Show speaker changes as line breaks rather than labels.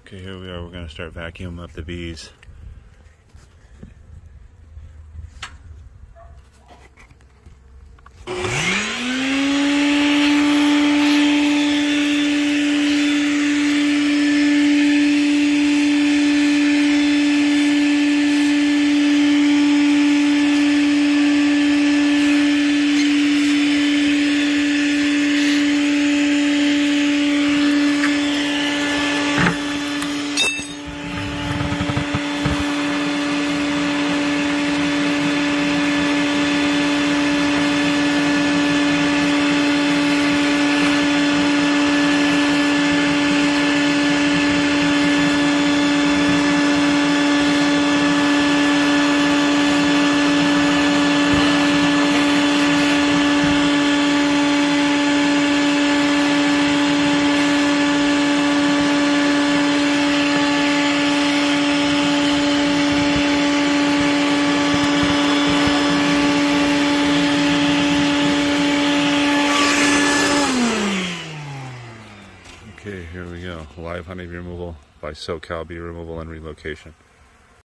Okay, here we are. We're going to start vacuuming up the bees. Okay, here we go. Live honey removal by SoCal Bee Removal and Relocation.